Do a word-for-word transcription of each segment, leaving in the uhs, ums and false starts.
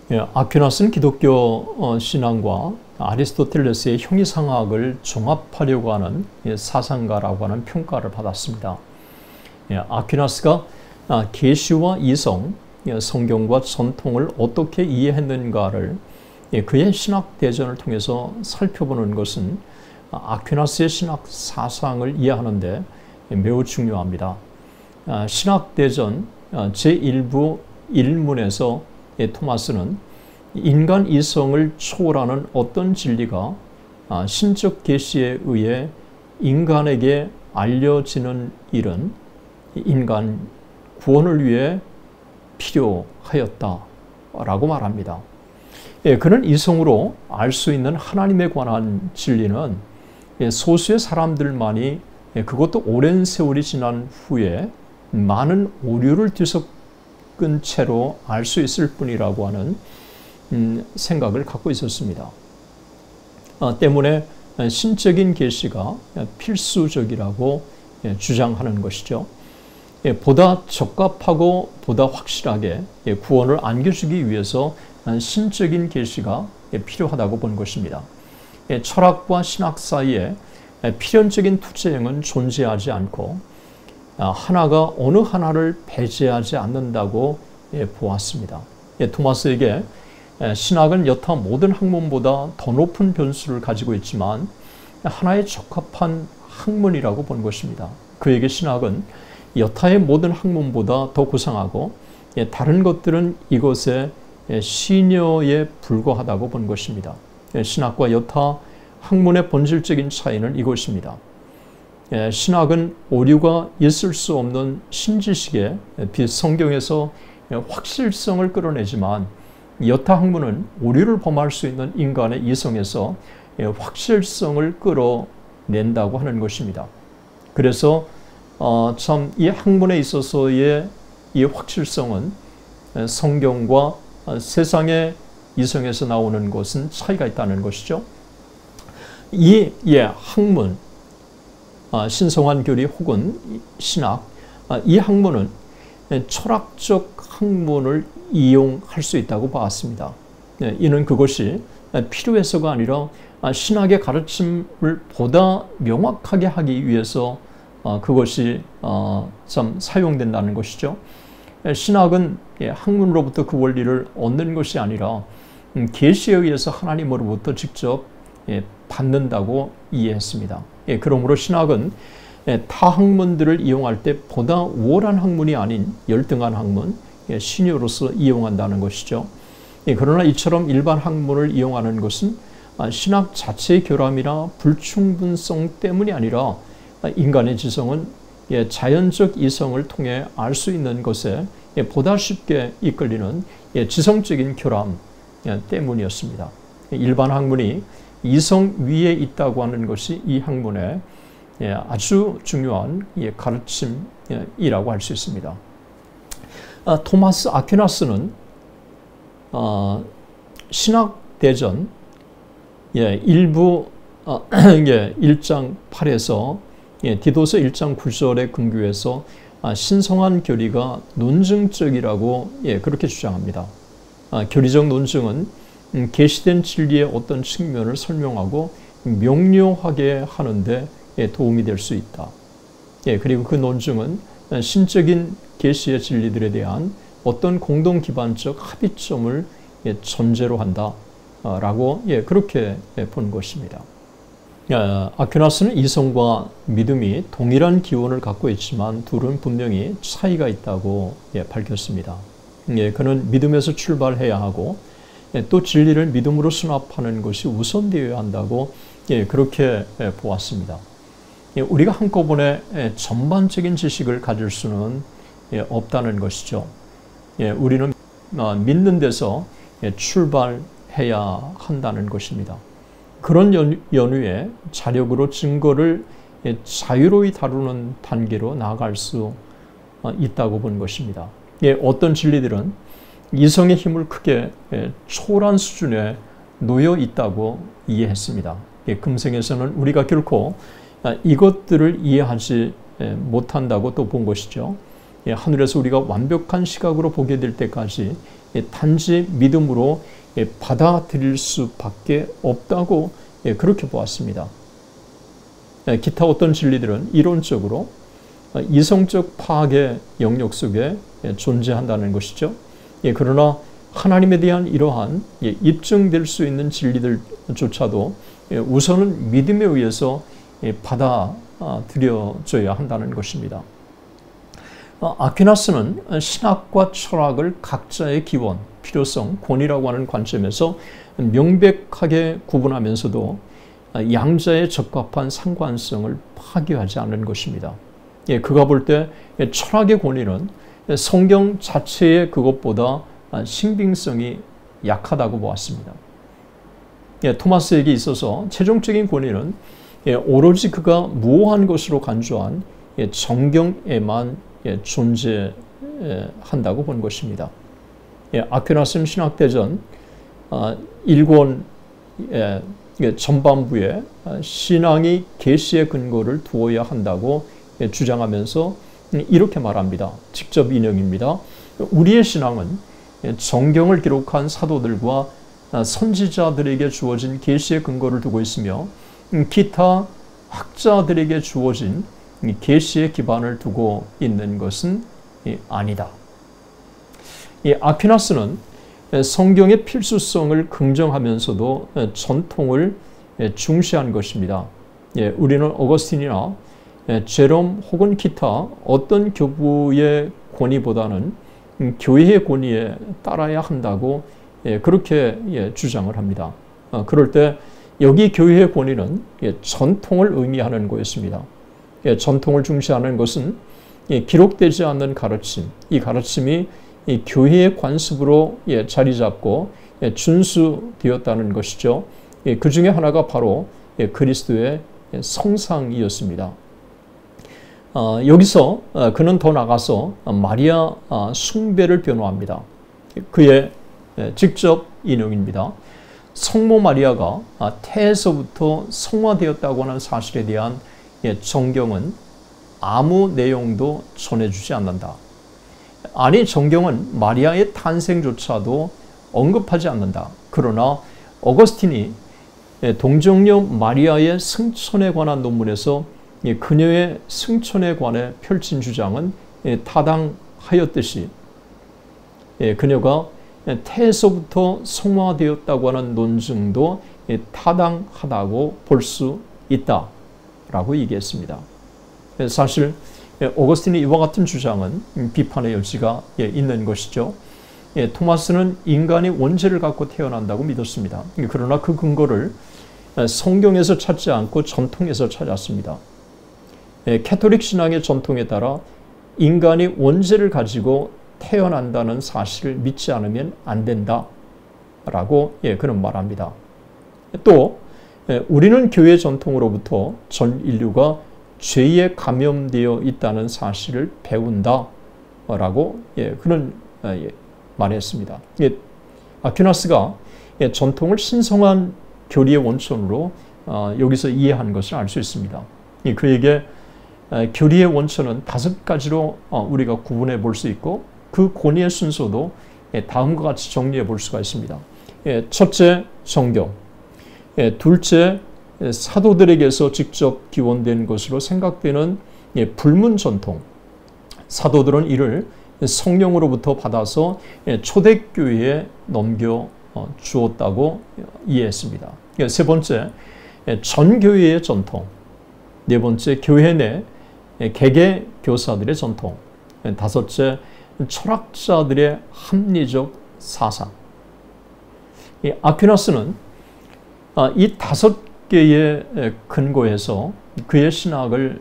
예, 아퀴나스는 기독교 어, 신앙과 아리스토텔레스의 형이상학을 종합하려고 하는 예, 사상가라고 하는 평가를 받았습니다. 예, 아퀴나스가 아, 계시와 이성, 예, 성경과 전통을 어떻게 이해했는가를 예, 그의 신학 대전을 통해서 살펴보는 것은 아퀴나스의 신학 사상을 이해하는 데 매우 중요합니다. 아, 신학 대전 아, 제일 부 일 문에서 예, 토마스는 인간 이성을 초월하는 어떤 진리가 아, 신적 계시에 의해 인간에게 알려지는 일은 인간 구원을 위해 필요하였다라고 말합니다. 예, 그는 이성으로 알 수 있는 하나님에 관한 진리는 예, 소수의 사람들만이 예, 그것도 오랜 세월이 지난 후에 많은 오류를 뒤섞은 채로 알 수 있을 뿐이라고 하는 음, 생각을 갖고 있었습니다. 어, 때문에 신적인 계시가 필수적이라고 예, 주장하는 것이죠. 예, 보다 적합하고 보다 확실하게 예, 구원을 안겨주기 위해서 신적인 계시가 예, 필요하다고 본 것입니다. 예, 철학과 신학 사이에 예, 필연적인 투쟁은 존재하지 않고 아, 하나가 어느 하나를 배제하지 않는다고 예, 보았습니다. 예, 토마스에게 예, 신학은 여타 모든 학문보다 더 높은 변수를 가지고 있지만 하나의 적합한 학문이라고 본 것입니다. 그에게 신학은 여타의 모든 학문보다 더 고상하고 예, 다른 것들은 이것의 예, 시녀에 불과하다고 본 것입니다. 예, 신학과 여타 학문의 본질적인 차이는 이것입니다. 예, 신학은 오류가 있을 수 없는 신지식의 성경에서 확실성을 끌어내지만 여타 학문은 오류를 범할 수 있는 인간의 이성에서 확실성을 끌어낸다고 하는 것입니다. 그래서 어, 참 이 학문에 있어서의 이 확실성은 성경과 세상의 이성에서 나오는 것은 차이가 있다는 것이죠. 이 예, 학문, 아, 신성한 교리 혹은 신학, 아, 이 학문은 철학적 학문을 이용할 수 있다고 봤습니다. 예, 이는 그것이 필요해서가 아니라 신학의 가르침을 보다 명확하게 하기 위해서 어, 그것이 어, 참 사용된다는 것이죠. 신학은 예, 학문으로부터 그 원리를 얻는 것이 아니라 음, 계시에 의해서 하나님으로부터 직접 예, 받는다고 이해했습니다. 예, 그러므로 신학은 예, 타 학문들을 이용할 때 보다 우월한 학문이 아닌 열등한 학문, 예, 신유로서 이용한다는 것이죠. 예, 그러나 이처럼 일반 학문을 이용하는 것은 아, 신학 자체의 결함이나 불충분성 때문이 아니라 아, 인간의 지성은 예, 자연적 이성을 통해 알 수 있는 것에 예, 보다 쉽게 이끌리는 예, 지성적인 결함 예, 때문이었습니다. 일반 학문이 이성 위에 있다고 하는 것이 이 학문의 예, 아주 중요한 예, 가르침이라고 할 수 있습니다. 아, 토마스 아퀴나스는 어, 신학대전 예, 일부 어, 예, 일 장 팔에서 예, 디도서 일 장 구 절에 근거해서 아, 신성한 교리가 논증적이라고 예, 그렇게 주장합니다. 아, 교리적 논증은 음, 계시된 진리의 어떤 측면을 설명하고 명료하게 하는데 예, 도움이 될 수 있다. 예, 그리고 그 논증은 신적인 계시의 진리들에 대한 어떤 공동 기반적 합의점을 예, 전제로 한다라고 예, 그렇게 예, 본 것입니다. 아, 아퀴나스는 이성과 믿음이 동일한 기원을 갖고 있지만 둘은 분명히 차이가 있다고 예, 밝혔습니다. 예, 그는 믿음에서 출발해야 하고 예, 또 진리를 믿음으로 수납하는 것이 우선되어야 한다고 예, 그렇게 예, 보았습니다. 예, 우리가 한꺼번에 예, 전반적인 지식을 가질 수는 예, 없다는 것이죠. 예, 우리는 어, 믿는 데서 예, 출발해야 한다는 것입니다. 그런 연, 연후에 자력으로 증거를 예, 자유로이 다루는 단계로 나아갈 수 어, 있다고 본 것입니다. 예, 어떤 진리들은 이성의 힘을 크게 예, 초월한 수준에 놓여 있다고 이해했습니다. 예, 금생에서는 우리가 결코 아, 이것들을 이해하지 예, 못한다고 또 본 것이죠. 예, 하늘에서 우리가 완벽한 시각으로 보게 될 때까지 단지 믿음으로 받아들일 수밖에 없다고 그렇게 보았습니다. 기타 어떤 진리들은 이론적으로 이성적 파악의 영역 속에 존재한다는 것이죠. 그러나 하나님에 대한 이러한 입증될 수 있는 진리들조차도 우선은 믿음에 의해서 받아들여져야 한다는 것입니다. 아퀴나스는 신학과 철학을 각자의 기원, 필요성, 권위라고 하는 관점에서 명백하게 구분하면서도 양자의 적합한 상관성을 파괴하지 않는 것입니다. 그가 볼 때 철학의 권위는 성경 자체의 그것보다 신빙성이 약하다고 보았습니다. 토마스에게 있어서 최종적인 권위는 오로지 그가 무오한 것으로 간주한 정경에만 존재한다고 본 것입니다. 아퀴나스 신학대전 일 권 전반부에 신앙이 계시의 근거를 두어야 한다고 주장하면서 이렇게 말합니다. 직접 인용입니다. 우리의 신앙은 정경을 기록한 사도들과 선지자들에게 주어진 계시의 근거를 두고 있으며 기타 학자들에게 주어진 계시의 기반을 두고 있는 것은 아니다. 이 아퀴나스는 성경의 필수성을 긍정하면서도 전통을 중시한 것입니다. 우리는 어거스틴이나 제롬 혹은 기타 어떤 교부의 권위보다는 교회의 권위에 따라야 한다고 그렇게 주장을 합니다. 그럴 때 여기 교회의 권위는 전통을 의미하는 거였습니다. 전통을 중시하는 것은 기록되지 않는 가르침, 이 가르침이 교회의 관습으로 자리 잡고 준수되었다는 것이죠. 그 중에 하나가 바로 그리스도의 성상이었습니다. 여기서 그는 더 나가서 마리아 숭배를 변호합니다. 그의 직접 인용입니다. 성모 마리아가 태에서부터 성화되었다고 하는 사실에 대한 정경은 아무 내용도 전해주지 않는다. 아니, 정경은 마리아의 탄생조차도 언급하지 않는다. 그러나 어거스틴이 동정녀 마리아의 승천에 관한 논문에서 그녀의 승천에 관해 펼친 주장은 타당하였듯이 그녀가 태에서부터 성화되었다고 하는 논증도 타당하다고 볼 수 있다라고 얘기했습니다. 사실 오거스틴의 이와 같은 주장은 비판의 여지가 있는 것이죠. 토마스는 인간이 원죄를 갖고 태어난다고 믿었습니다. 그러나 그 근거를 성경에서 찾지 않고 전통에서 찾았습니다. 캐톨릭 신앙의 전통에 따라 인간이 원죄를 가지고 태어난다는 사실을 믿지 않으면 안 된다라고 그는 말합니다. 또 우리는 교회 전통으로부터 전 인류가 죄에 감염되어 있다는 사실을 배운다라고 그는 말했습니다. 아퀴나스가 전통을 신성한 교리의 원천으로 여기서 이해한 것을 알 수 있습니다. 그에게 교리의 원천은 다섯 가지로 우리가 구분해 볼 수 있고 그 권위의 순서도 다음과 같이 정리해 볼 수가 있습니다. 첫째, 정경. 둘째, 사도들에게서 직접 기원된 것으로 생각되는 불문 전통. 사도들은 이를 성령으로부터 받아서 초대교회에 넘겨 주었다고 이해했습니다. 세 번째, 전교회의 전통. 네 번째, 교회 내 개개 교사들의 전통. 다섯째, 철학자들의 합리적 사상. 이 아퀴나스는 이 다섯 개의 근거에서 그의 신학을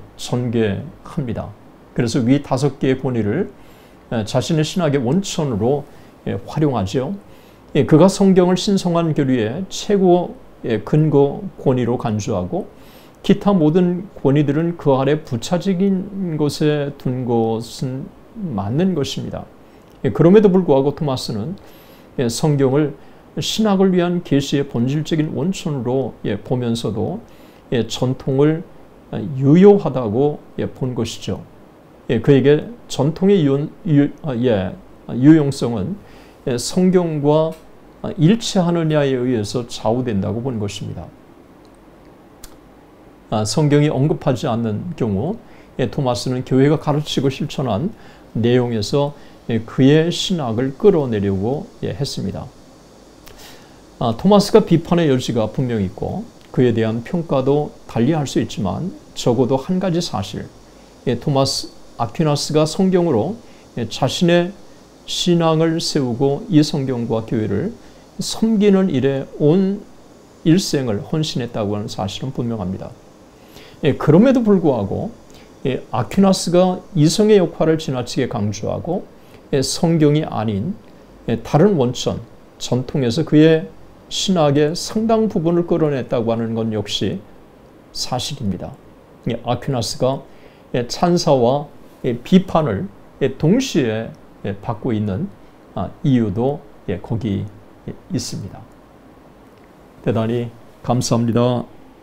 전개합니다. 그래서 위 다섯 개의 권위를 자신의 신학의 원천으로 활용하죠. 그가 성경을 신성한 교리의 최고의 근거 권위로 간주하고 기타 모든 권위들은 그 아래 부차적인 것에 둔 것은 맞는 것입니다. 그럼에도 불구하고 토마스는 성경을 신학을 위한 계시의 본질적인 원천으로 보면서도 전통을 유효하다고 본 것이죠. 그에게 전통의 유, 유, 예, 유용성은 성경과 일치하느냐에 의해서 좌우된다고 본 것입니다. 성경이 언급하지 않는 경우 토마스는 교회가 가르치고 실천한 내용에서 그의 신학을 끌어내려고 했습니다. 토마스가 비판의 여지가 분명히 있고 그에 대한 평가도 달리할 수 있지만 적어도 한 가지 사실, 토마스 아퀴나스가 성경으로 자신의 신앙을 세우고 이 성경과 교회를 섬기는 일에 온 일생을 헌신했다고 하는 사실은 분명합니다. 그럼에도 불구하고 아퀴나스가 이성의 역할을 지나치게 강조하고 성경이 아닌 다른 원천, 전통에서 그의 신학의 상당 부분을 끌어냈다고 하는 건 역시 사실입니다. 아퀴나스가 찬사와 비판을 동시에 받고 있는 이유도 거기 있습니다. 대단히 감사합니다.